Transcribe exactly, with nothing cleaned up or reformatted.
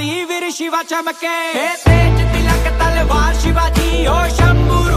शिवाजी वीर शिवा चमके, तेज तिलक तलवार शिवाजी, ओ शंभू